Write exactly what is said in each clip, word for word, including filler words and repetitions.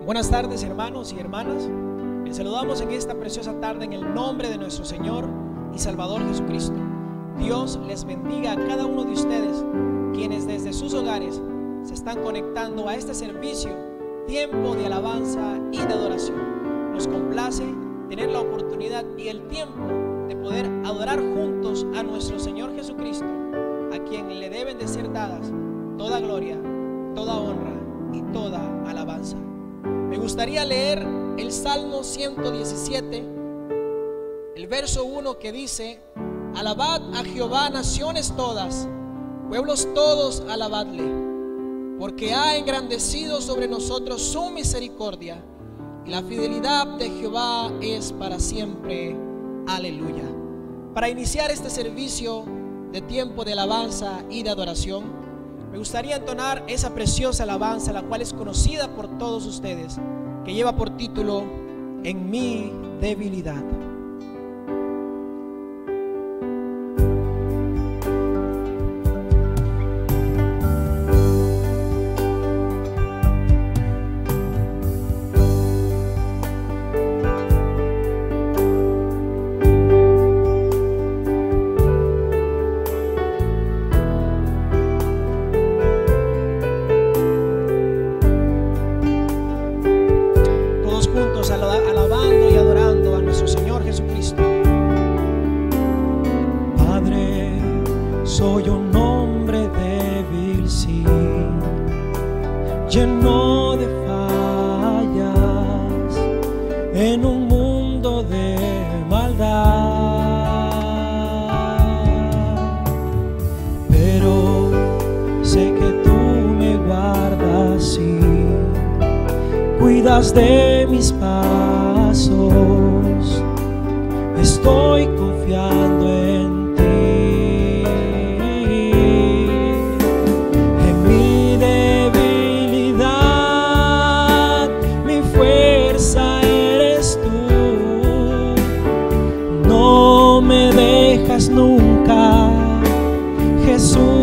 Buenas tardes, hermanos y hermanas. Les saludamos en esta preciosa tarde en el nombre de nuestro Señor y Salvador Jesucristo. Dios les bendiga a cada uno de ustedes, quienes desde sus hogares se están conectando a este servicio, tiempo de alabanza y de adoración. Nos complace tener la oportunidad y el tiempo de poder adorar juntos a nuestro Señor Jesucristo, a quien le deben de ser dadas toda gloria, toda honra y toda alabanza. Me gustaría leer el Salmo ciento diecisiete, el verso uno, que dice: alabad a Jehová, naciones todas, pueblos todos, alabadle, porque ha engrandecido sobre nosotros su misericordia, y la fidelidad de Jehová es para siempre. Aleluya. Para iniciar este servicio de tiempo de alabanza y de adoración, me gustaría entonar esa preciosa alabanza, la cual es conocida por todos ustedes, que lleva por título En mi debilidad. Alabando y adorando a nuestro Señor Jesucristo. Padre, soy un hombre débil, sí, lleno de fallas, en un mundo de maldad, pero sé que tú me guardas, sí, cuidas de mis pasos, estoy confiando en ti. En mi debilidad, mi fuerza eres tú, no me dejas nunca, Jesús.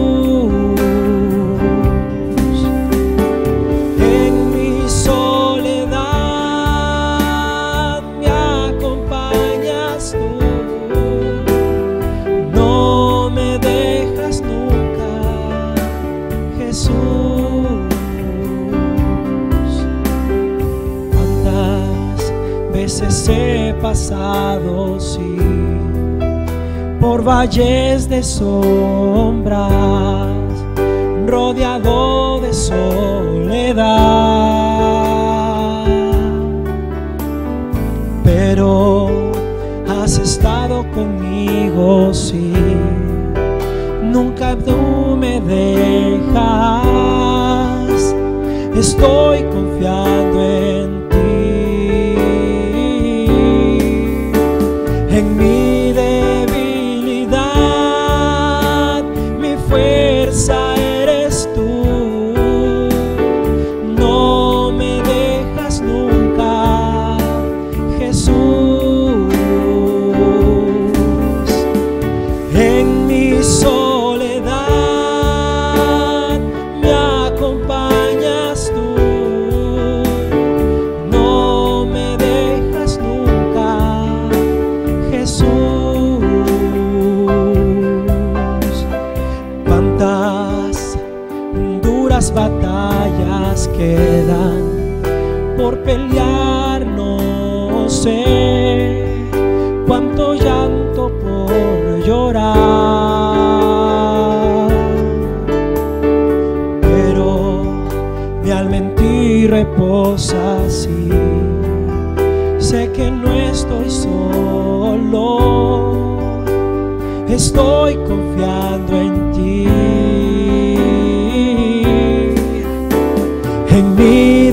He pasado, sí, por valles de sombras, rodeado de soledad, pero has estado conmigo, sí, nunca tú me dejas, estoy confiando en ti. En mi debilidad, mi fuerza eres tú, no me dejas nunca, Jesús. En mi soledad me acompañas tú, no me dejas nunca, Jesús. Cuántas duras batallas quedan por pelear, no sé, cuánto llanto por llorar, pero mi alma en ti reposa, sí, sé que no estoy solo, estoy confiando en ti. En mi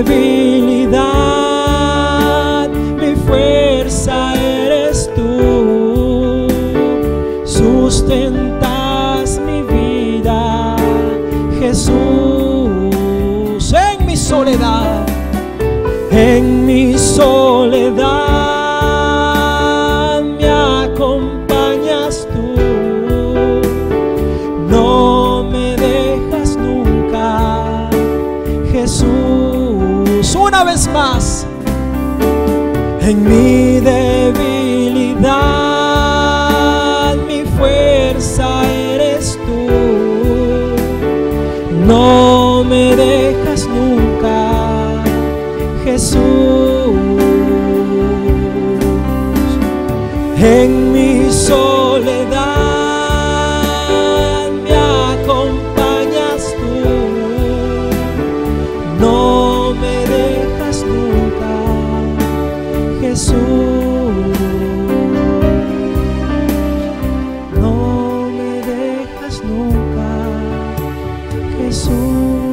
debilidad, mi fuerza eres tú, sustentas mi vida, Jesús. En mi soledad, en mi soledad me acompañas tú, no me dejas nunca, Jesús. Una una vez más. En mi debilidad, mi fuerza eres tú. No me dejas nunca, Jesús. En mi soledad me acompañas tú. No me dejas nunca, Jesús. No me dejas nunca, Jesús.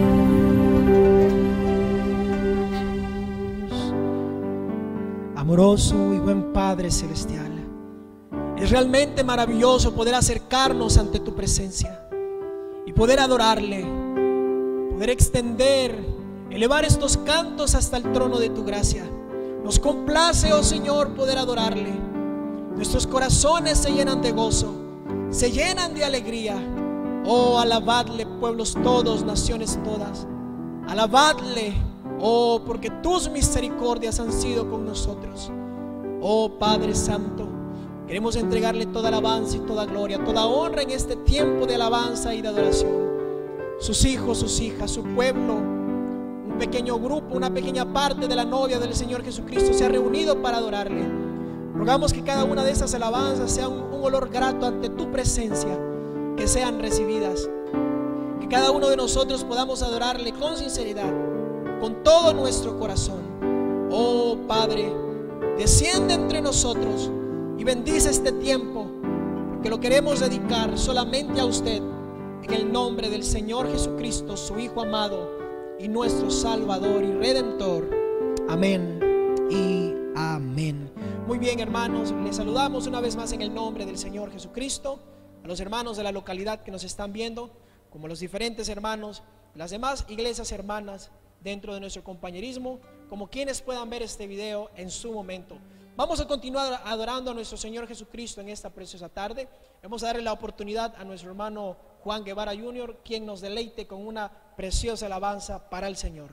Amoroso y buen Padre Celestial, es realmente maravilloso poder acercarnos ante tu presencia y poder adorarle, poder extender, elevar estos cantos hasta el trono de tu gracia. Nos complace, oh Señor, poder adorarle. Nuestros corazones se llenan de gozo, se llenan de alegría. Oh, alabadle, pueblos todos, naciones todas. Alabadle, oh, porque tus misericordias han sido con nosotros. Oh Padre Santo, queremos entregarle toda alabanza y toda gloria, toda honra en este tiempo de alabanza y de adoración. Sus hijos, sus hijas, su pueblo, un pequeño grupo, una pequeña parte de la novia del Señor Jesucristo se ha reunido para adorarle. Rogamos que cada una de estas alabanzas sea un, un olor grato ante tu presencia, que sean recibidas. Que cada uno de nosotros podamos adorarle con sinceridad, con todo nuestro corazón. Oh Padre, desciende entre nosotros y bendice este tiempo, porque lo queremos dedicar solamente a usted, en el nombre del Señor Jesucristo, su Hijo amado y nuestro Salvador y Redentor. Amén y amén. Muy bien, hermanos, les saludamos una vez más en el nombre del Señor Jesucristo. A los hermanos de la localidad que nos están viendo, como los diferentes hermanos, las demás iglesias hermanas dentro de nuestro compañerismo, como quienes puedan ver este video en su momento. Vamos a continuar adorando a nuestro Señor Jesucristo en esta preciosa tarde. Vamos a darle la oportunidad a nuestro hermano Juan Guevara junior, quien nos deleite con una preciosa alabanza para el Señor.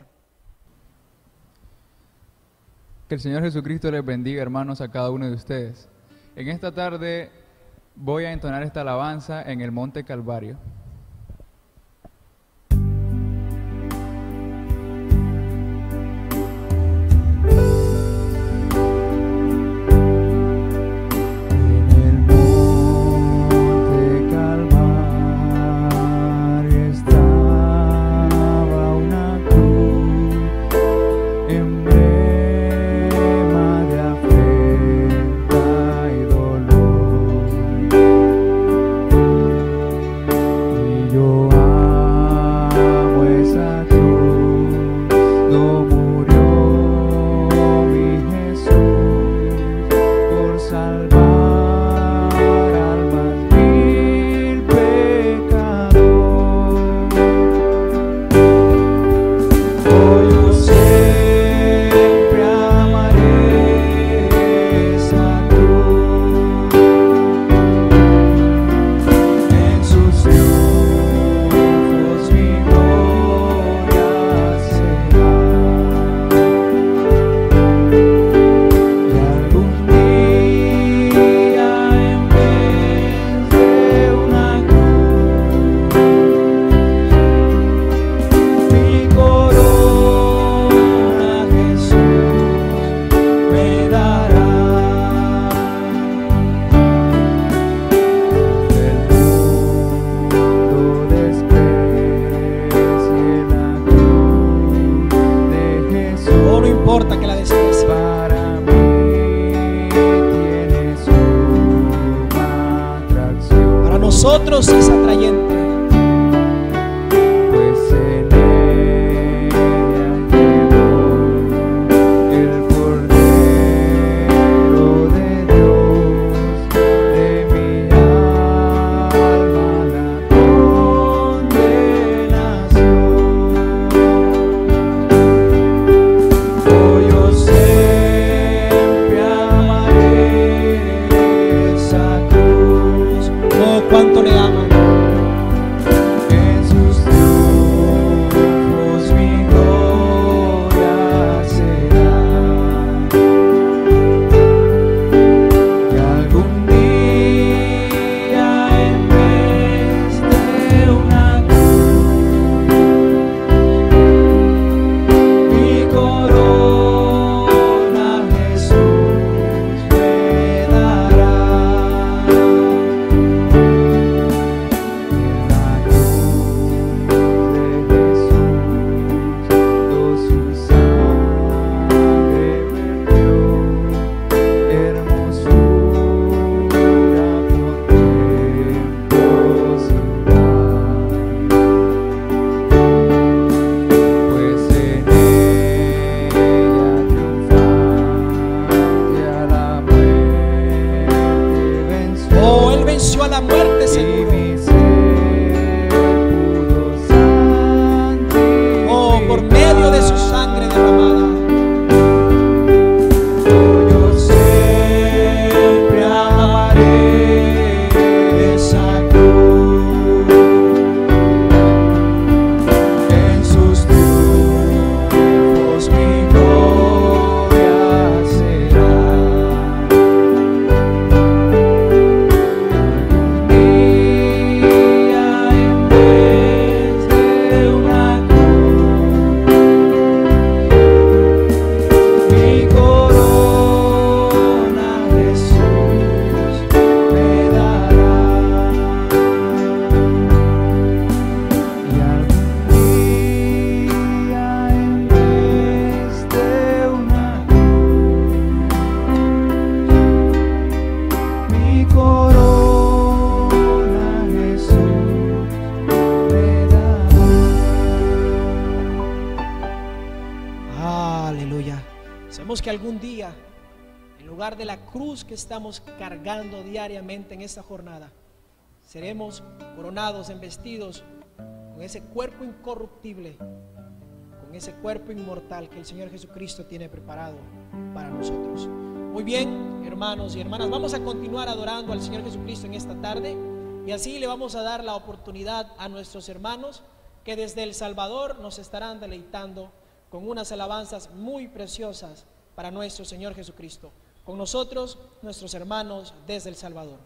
Que el Señor Jesucristo les bendiga, hermanos, a cada uno de ustedes. En esta tarde voy a entonar esta alabanza en el Monte Calvario. Y Sabemos que algún día, en lugar de la cruz que estamos cargando diariamente en esta jornada, seremos coronados, embestidos con ese cuerpo incorruptible, con ese cuerpo inmortal que el Señor Jesucristo tiene preparado para nosotros. Muy bien, hermanos y hermanas, vamos a continuar adorando al Señor Jesucristo en esta tarde, y así le vamos a dar la oportunidad a nuestros hermanos que desde El Salvador nos estarán deleitando con unas alabanzas muy preciosas para nuestro Señor Jesucristo. Con nosotros, nuestros hermanos desde El Salvador.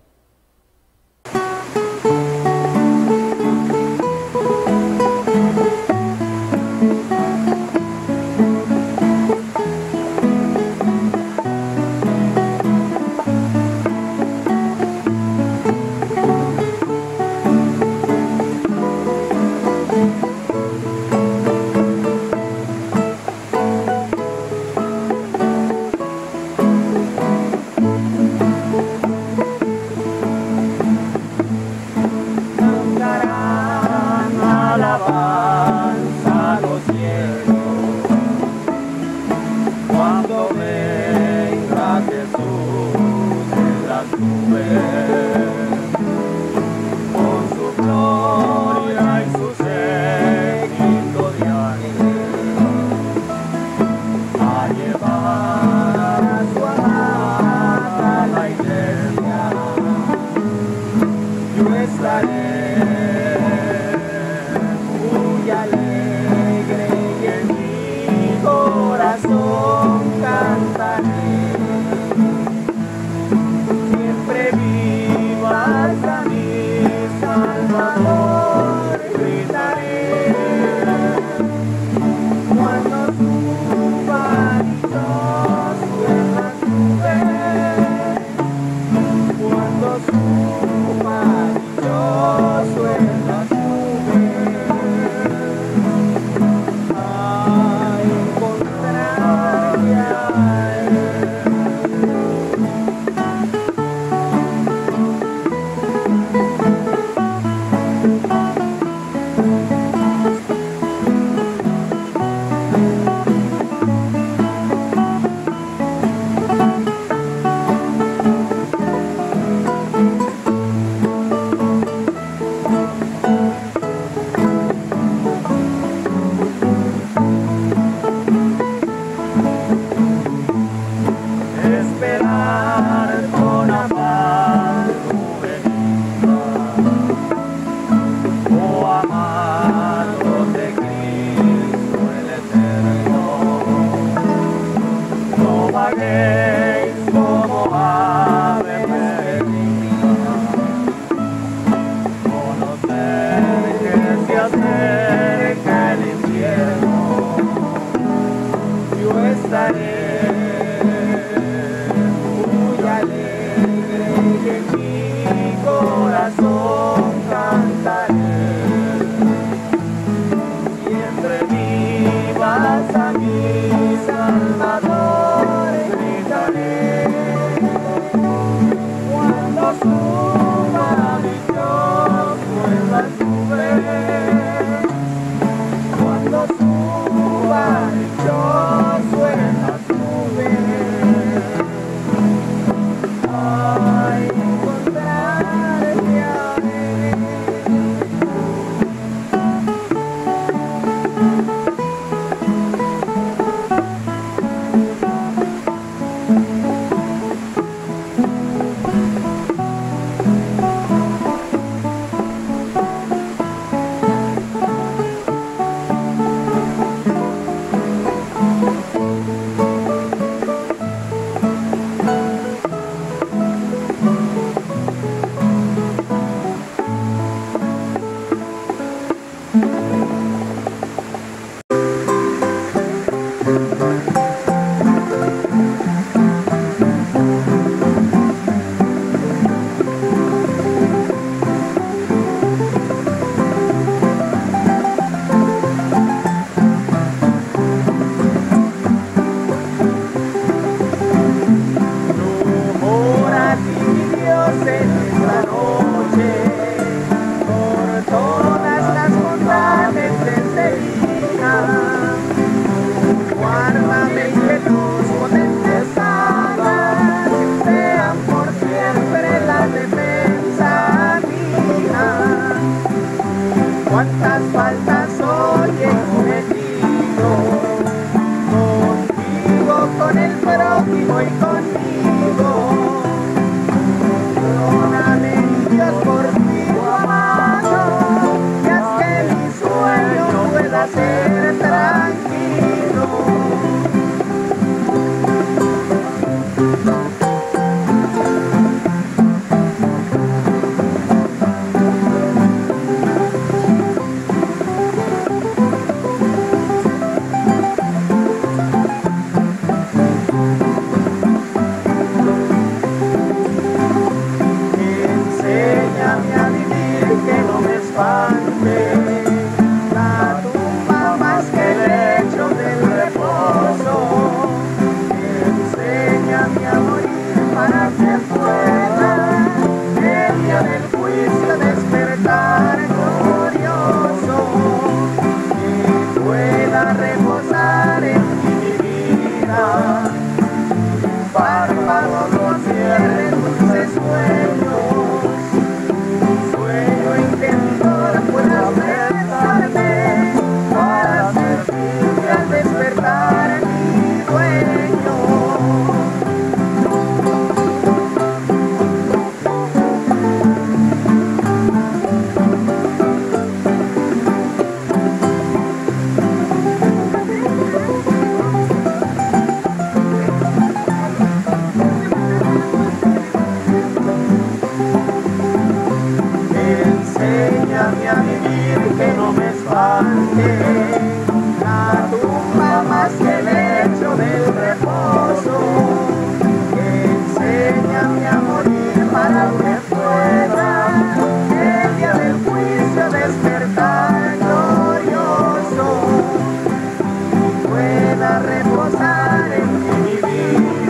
Guárdame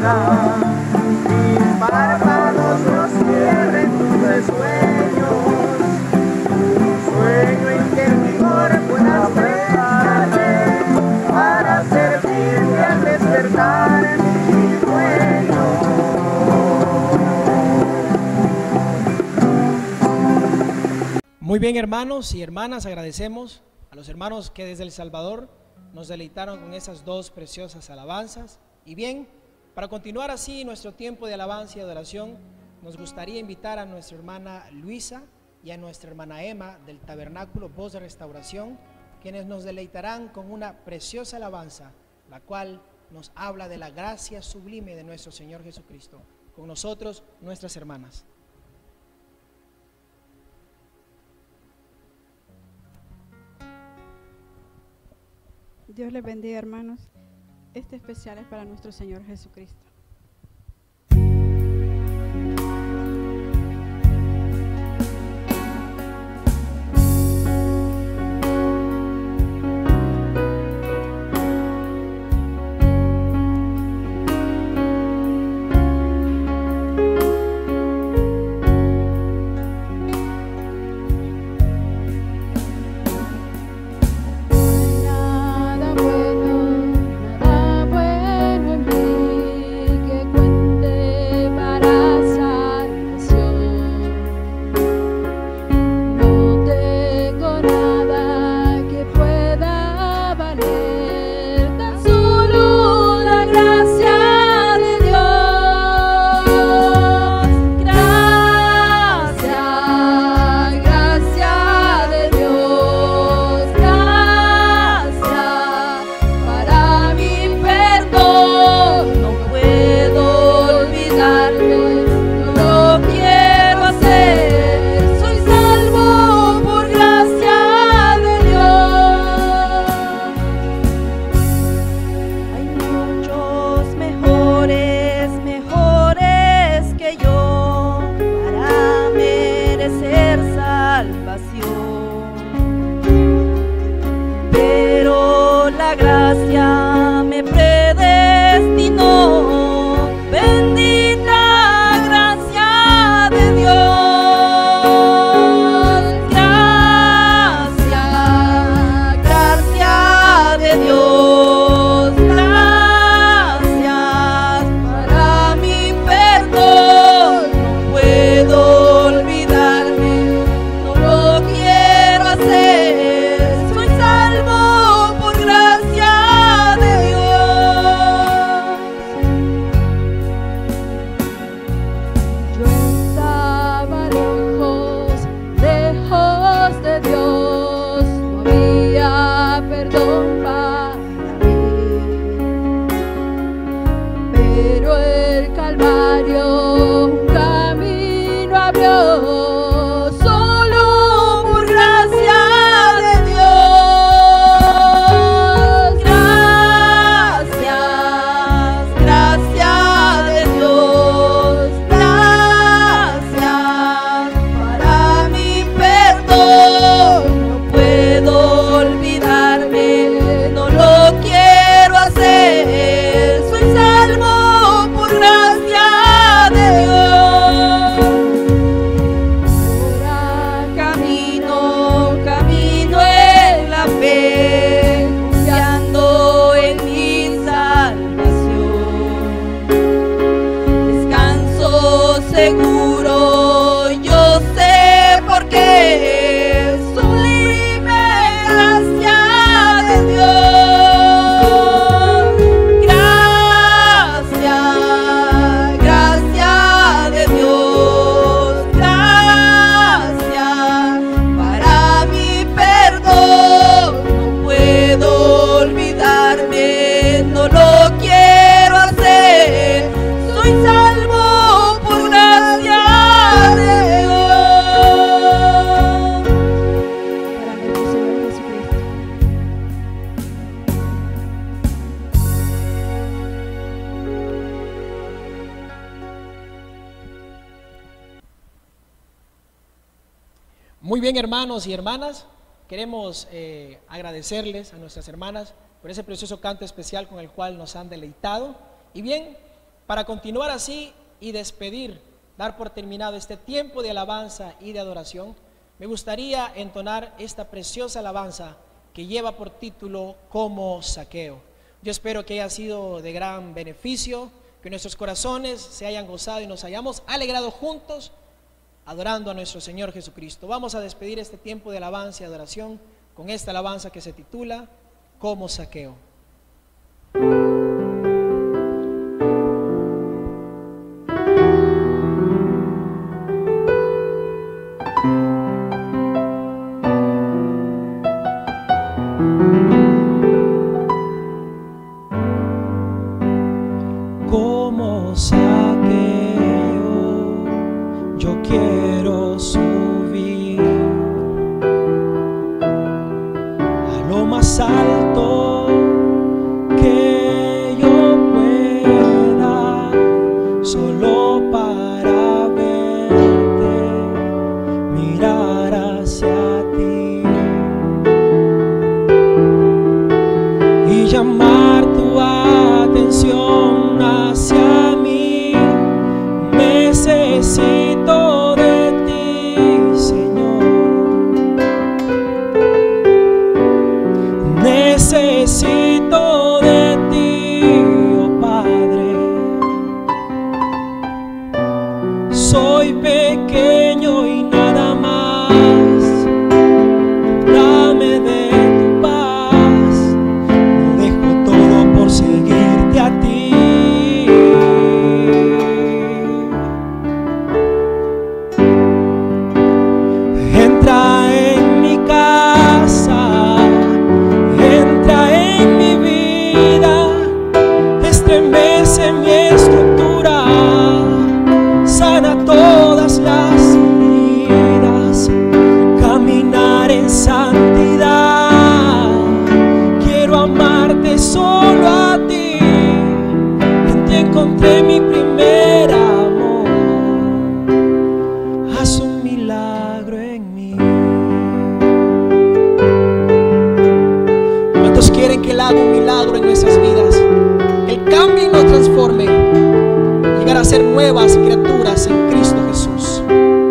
vida. Mis párpados no cierren tus sueños, un sueño en que el vigor pueda prestarme para servirte al despertar mi sueño. Muy bien, hermanos y hermanas, agradecemos a los hermanos que desde El Salvador nos deleitaron con esas dos preciosas alabanzas. Y bien, para continuar así nuestro tiempo de alabanza y adoración, nos gustaría invitar a nuestra hermana Luisa y a nuestra hermana Emma del Tabernáculo Voz de Restauración, quienes nos deleitarán con una preciosa alabanza, la cual nos habla de la gracia sublime de nuestro Señor Jesucristo. Con nosotros, nuestras hermanas. Dios les bendiga, hermanos. Este especial es para nuestro Señor Jesucristo. Nada bueno, nada bueno en mí que cuente para salvación. No tengo nada que pueda valer, tan solo la gracia de Dios. Gracia, gracia de Dios, gracia para mi perdón. No puedo olvidarme, no lo quiero hacer. Soy salvo por gracia de Dios. Hay muchos mejores, mejores que yo para merecer salvación, pero la gracia me predestinó. Bendita gracia de Dios. Gracia, gracia de Dios. Gracias para mi perdón. No puedo olvidarme, no lo quiero hacer. Soy salvo por gracia de Dios. Yo estaba lejos, lejos de Dios, no había perdón para mí, pero el Calvario un camino abrió, solo por gracia de Dios. Gracias, gracia de Dios. Gracias para mi perdón. No puedo olvidarme, no lo quiero hacer. Soy salvo por gracia de Dios. Ahora camino, camino en la fe, confiando en mi salvación. Descanso seguro, yo sé por qué. Sublime gracia de Dios. Gracia, gracia de Dios. Gracias para mi perdón. No puedo olvidarme, no lo quiero hacer. Soy salvo por gracia de Dios. Para nuestro Señor Jesucristo. Muy bien, hermanos y hermanas, queremos eh, agradecerles a nuestras hermanas por ese precioso canto especial con el cual nos han deleitado. Y bien, Para continuar así y despedir, dar por terminado este tiempo de alabanza y de adoración, me gustaría entonar esta preciosa alabanza que lleva por título Como Zaqueo. Yo espero que haya sido de gran beneficio, que nuestros corazones se hayan gozado y nos hayamos alegrado juntos adorando a nuestro Señor Jesucristo. Vamos a despedir este tiempo de alabanza y adoración con esta alabanza que se titula Como Zaqueo. Como Zaqueo, yo quiero subir a lo más alto que yo pueda, solo para verte, mirar hacia ti y llamar tu atención hacia mí. Necesito de ti, Señor. Necesito de ti, oh Padre. Soy pequeño y nada más. Dame de tu paz. Lo dejo todo por seguirte a ti. Entra en mi casa, entra en mi vida, estremece mi estructura, sana todas las heridas, caminar en santidad. Quiero amarte solo a ti, en ti encontré mi primer amor. Haz un milagro en mí. ¿Cuántos quieren que Él haga un milagro en nuestras vidas? Que Él cambie y nos transforme, llegar a ser nuevas criaturas en Cristo Jesús.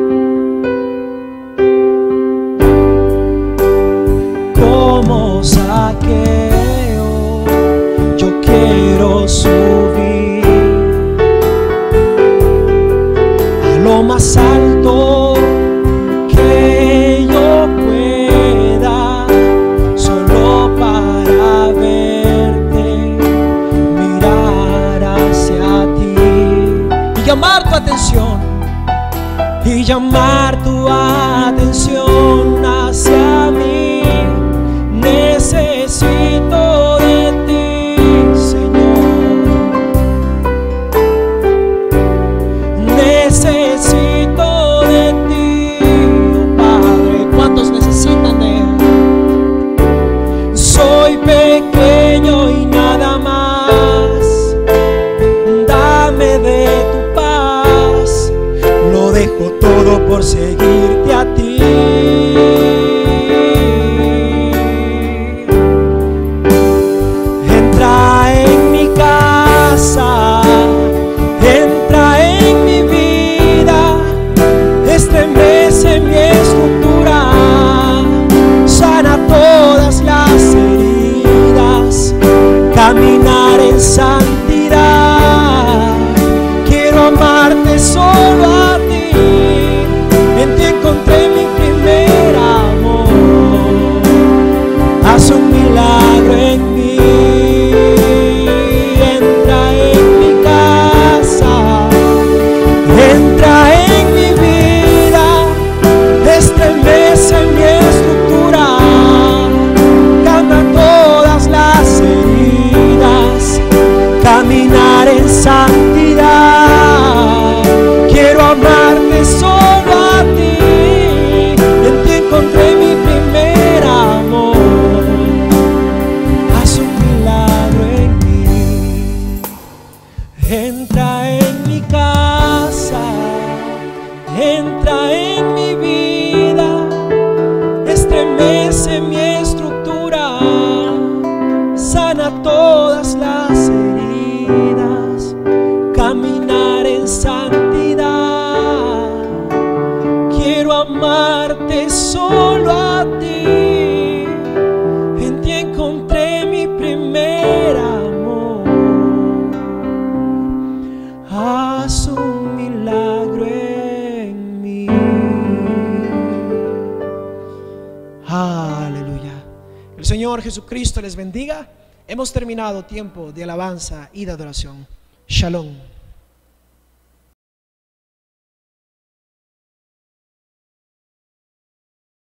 Como Zaqueo, yo quiero subir a lo más alto que yo pueda, solo para verte, mirar hacia ti y llamar tu atención, y llamar tu atención hacia mí. Necesito de ti, Señor. Necesito de ti, oh Padre. ¿Cuántos necesitan de Él? Soy pequeño y nada más. Dame de tu paz. Lo dejo todo por seguirte a ti. Entra en mi casa, entra en mi vida, estremece mi estructura, sana todas las heridas, caminar en santidad. Quiero amarte solo a ti, en ti encontré mi primer amor. Haz un milagro en mí. Entra en mi casa, entra en mi vida, estremece mi estructura, cambia todas las heridas, caminar en santidad. Quiero amarte solo a ti, en ti encontré mi primer amor. Haz un milagro en mí. Entra en mi casa, entra en mi vida, estremece mi estructura, sana todas las heridas, cambia Señor Jesucristo les bendiga. Hemos terminado tiempo de alabanza y de adoración. Shalom.